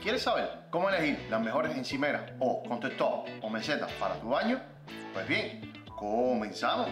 ¿Quieres saber cómo elegir las mejores encimeras o countertop o mesetas para tu baño? Pues bien, comenzamos.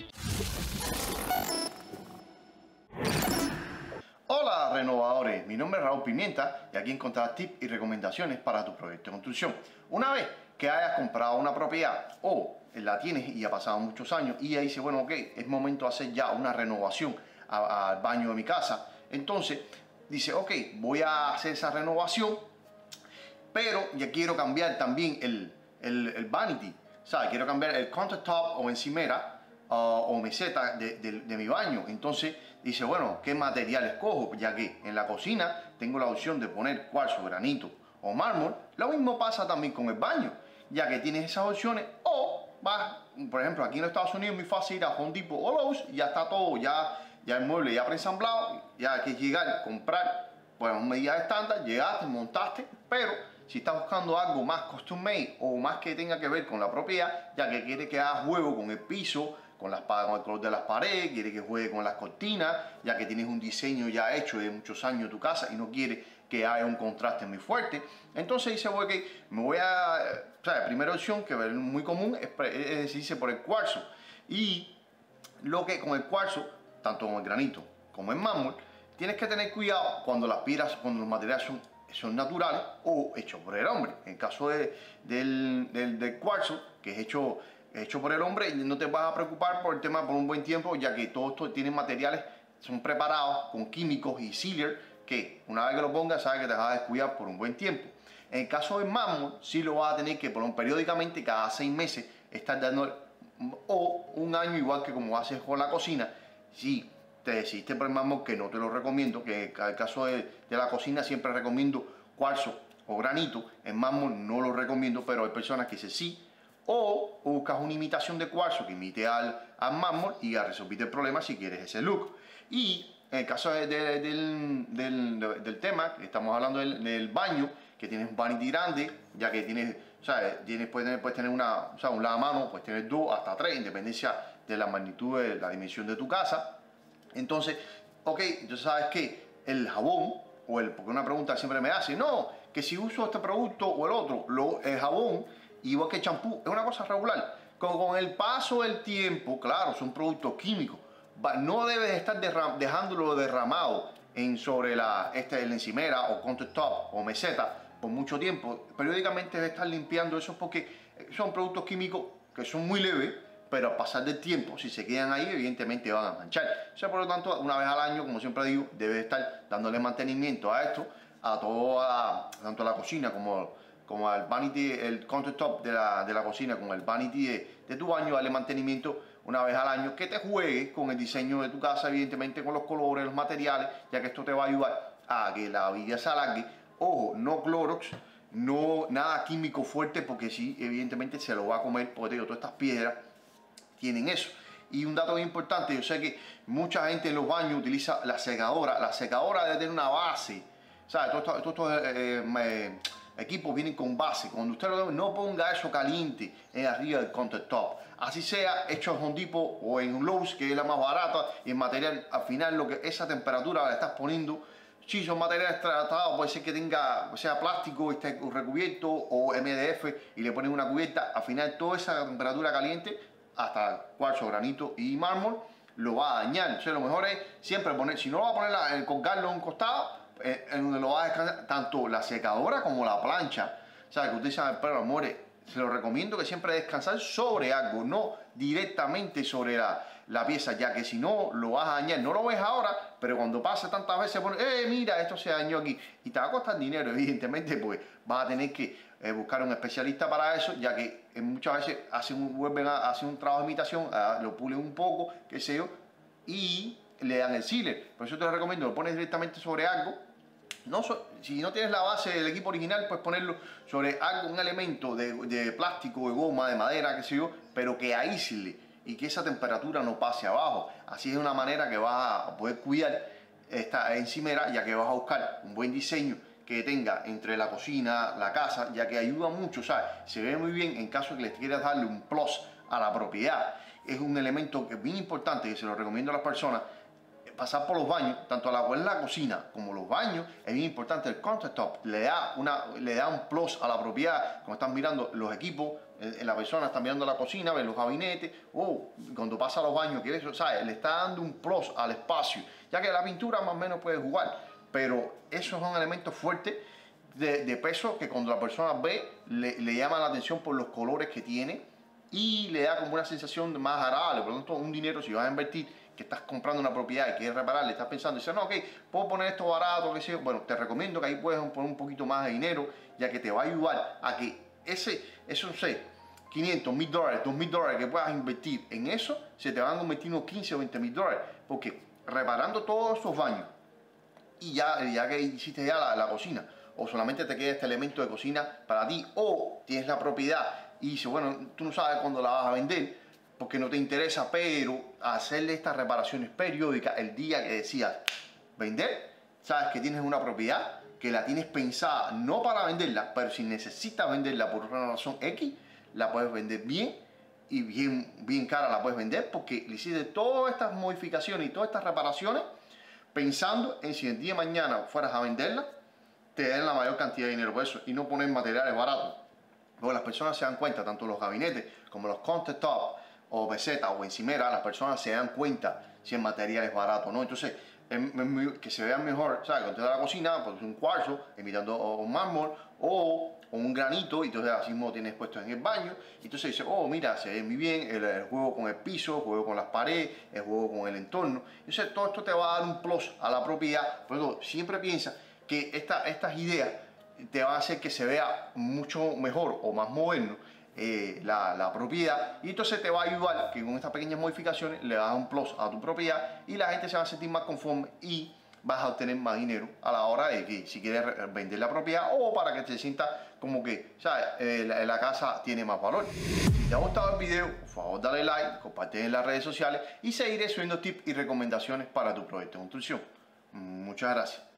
Hola renovadores, mi nombre es Raúl Pimienta y aquí encontrarás tips y recomendaciones para tu proyecto de construcción. Una vez que hayas comprado una propiedad o la tienes y ha pasado muchos años y ya dices, bueno, ok, es momento de hacer ya una renovación al baño de mi casa, entonces dice, ok, voy a hacer esa renovación, pero ya quiero cambiar también el vanity, ¿sabes? Quiero cambiar el countertop o encimera o meseta de mi baño. Entonces dice, bueno, ¿qué material escojo? Ya que en la cocina tengo la opción de poner cuarzo, granito o mármol. Lo mismo pasa también con el baño, ya que tienes esas opciones. O vas, por ejemplo, aquí en los Estados Unidos es muy fácil ir a Home Depot o Lowe's, ya está todo, ya el mueble ya preensamblado, ya hay que llegar, comprar, bueno, medidas estándar, llegaste, montaste, pero si estás buscando algo más custom made o más que tenga que ver con la propiedad, ya que quiere que haga juego con el piso, con el color de las paredes, quiere que juegue con las cortinas, ya que tienes un diseño ya hecho de muchos años tu casa y no quiere que haya un contraste muy fuerte, entonces dice, bueno, que me voy a, o sea, la primera opción que es muy común es decidirse por el cuarzo. Y lo que con el cuarzo, tanto con el granito como el mármol, tienes que tener cuidado cuando las piedras, cuando los materiales son naturales o hechos por el hombre. En el caso del cuarzo, que es hecho por el hombre, no te vas a preocupar por el tema por un buen tiempo, ya que todo esto tiene materiales, son preparados con químicos y sealer, que una vez que lo pongas, sabes que te vas a descuidar por un buen tiempo. En el caso del mármol, sí lo vas a tener que poner periódicamente, cada 6 meses, estar dando, o un año, igual que como haces con la cocina. Si te decidiste por el mármol, que no te lo recomiendo, que en el caso de la cocina siempre recomiendo cuarzo o granito, el mármol no lo recomiendo, pero hay personas que dicen sí, o buscas una imitación de cuarzo que imite al mármol y ya resolviste el problema si quieres ese look. Y en el caso del tema, que estamos hablando del baño, que tienes un vanity grande, ya que tienes, o sea, puedes tener una, o sea, un lavamanos, puedes tener 2 hasta 3, en dependencia de la magnitud de la dimensión de tu casa. Entonces, ok, tú sabes que el jabón, porque una pregunta siempre me hace, no, que si uso este producto o el otro, el jabón, igual que el champú, es una cosa regular. Con el paso del tiempo, claro, son productos químicos, no debes estar dejándolo derramado sobre la encimera o countertop o meseta por mucho tiempo. Periódicamente debes estar limpiando eso porque son productos químicos que son muy leves, pero al pasar del tiempo, si se quedan ahí, evidentemente van a manchar. O sea, por lo tanto, una vez al año, como siempre digo, debes estar dándole mantenimiento a esto, tanto a la cocina como al vanity, el countertop de la cocina, como el vanity de tu baño, darle mantenimiento una vez al año, que te juegue con el diseño de tu casa, evidentemente con los colores, los materiales, ya que esto te va a ayudar a que la vida se alargue. Ojo, no Clorox, no nada químico fuerte, porque sí, evidentemente se lo va a comer, porque te digo, todas estas piedras tienen eso. Y un dato muy importante, yo sé que mucha gente en los baños utiliza la secadora debe tener una base, ¿sabes? Todos estos equipos vienen con base. Cuando usted lo no ponga eso caliente arriba del countertop, así sea hecho en Home Depot o en Lowe's, que es la más barata, y el material al final, lo que esa temperatura la estás poniendo, si son materiales tratados, puede ser que sea plástico, esté recubierto, o MDF y le ponen una cubierta, al final toda esa temperatura caliente, hasta cuarzo, granito y mármol, lo va a dañar. Entonces lo mejor es siempre poner, si no lo va a poner, colgarlo en un costado, en donde lo va a descansar, tanto la secadora como la plancha, o sea, que utilizan el pelo, amores, se lo recomiendo que siempre descansar sobre algo, no directamente sobre la pieza, ya que si no lo vas a dañar. No lo ves ahora, pero cuando pase tantas veces, mira, esto se dañó aquí, y te va a costar dinero, evidentemente, pues vas a tener que buscar un especialista para eso, ya que muchas veces vuelven a hacer un trabajo de imitación, lo pulen un poco, qué sé yo, y le dan el sealer. Por eso te lo recomiendo, lo pones directamente sobre algo. Si no tienes la base del equipo original, puedes ponerlo sobre un elemento de plástico, de goma, de madera, qué sé yo, pero que aísle y que esa temperatura no pase abajo. Así es una manera que vas a poder cuidar esta encimera, ya que vas a buscar un buen diseño que tenga entre la cocina, la casa, ya que ayuda mucho, ¿sabes? Se ve muy bien en caso de que les quieras darle un plus a la propiedad. Es un elemento que es bien importante, que se lo recomiendo a las personas. pasar por los baños, tanto la cocina como los baños, es bien importante. El countertop le da un plus a la propiedad. Cuando están mirando los equipos, la persona está mirando la cocina, ve los gabinetes, cuando pasa a los baños, que eso, ¿sabes? Le está dando un plus al espacio, ya que la pintura más o menos puede jugar, pero esos son elementos fuertes de peso que cuando la persona ve, le llama la atención por los colores que tiene y le da como una sensación más agradable. Por lo tanto, un dinero, si vas a invertir, que estás comprando una propiedad y quieres repararle, estás pensando, dices, no, ok, puedo poner esto barato, que sea. Bueno, te recomiendo que ahí puedes poner un poquito más de dinero, ya que te va a ayudar a que eso no sé, 500, $1,000, $2,000 que puedas invertir en eso, se te van a convertir unos 15 o 20 mil dólares, porque reparando todos esos baños y ya que hiciste ya la cocina, o solamente te queda este elemento de cocina para ti, o tienes la propiedad y dices, bueno, tú no sabes cuándo la vas a vender porque no te interesa, pero hacerle estas reparaciones periódicas el día que decidas vender, sabes que tienes una propiedad que la tienes pensada no para venderla, pero si necesitas venderla por una razón X, la puedes vender bien y bien cara la puedes vender, porque le hiciste todas estas modificaciones y todas estas reparaciones pensando en si el día de mañana fueras a venderla, te den la mayor cantidad de dinero por eso y no poner materiales baratos. Luego las personas se dan cuenta, tanto los gabinetes como los countertops o pesetas o encimeras, las personas se dan cuenta si el material es barato o no. Entonces, que se vean mejor, ¿sabes? Cuando te da la cocina, pues un cuarzo imitando un mármol o un granito, y entonces así mismo tienes puesto en el baño, y entonces dices, oh, mira, se ve muy bien el juego con el piso, el juego con las paredes, el juego con el entorno. Entonces todo esto te va a dar un plus a la propiedad. Por eso siempre piensa que estas ideas te van a hacer que se vea mucho mejor o más moderno la propiedad, y entonces te va a ayudar que con estas pequeñas modificaciones le das un plus a tu propiedad y la gente se va a sentir más conforme y vas a obtener más dinero a la hora de que si quieres vender la propiedad o para que te sientas como que, ¿sabes? La casa tiene más valor. Si te ha gustado el video, por favor dale like, comparte en las redes sociales y seguiré subiendo tips y recomendaciones para tu proyecto de construcción. Muchas gracias.